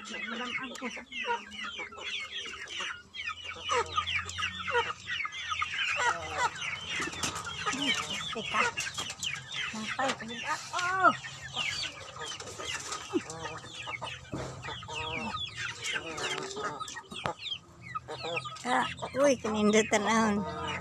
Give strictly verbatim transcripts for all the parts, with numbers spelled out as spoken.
Malamang ko sa... Teka. Sampay, kabila. Oh! Ah, uy, kanindatan ahon.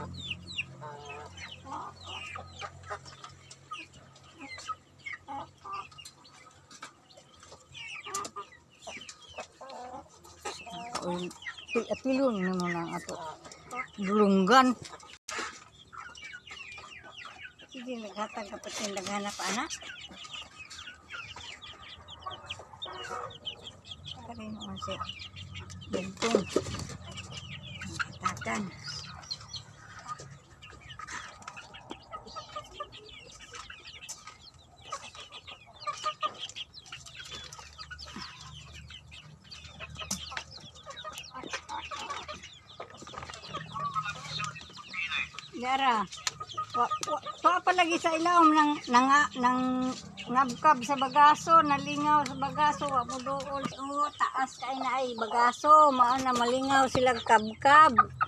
Uy, pilon na mo lang ato. Dulunggan. Sige, naghatag kapag naghanap anak. Kaya mo si Bentong. Katakan. Yara, wa, wa, wa pa lagi sa ilawom ng, ng, ng ngabkab sa bagaso, nalingaw sa bagaso, wa mo dool, oh, taas kay na ay bagaso, maana malingaw sila kabkab.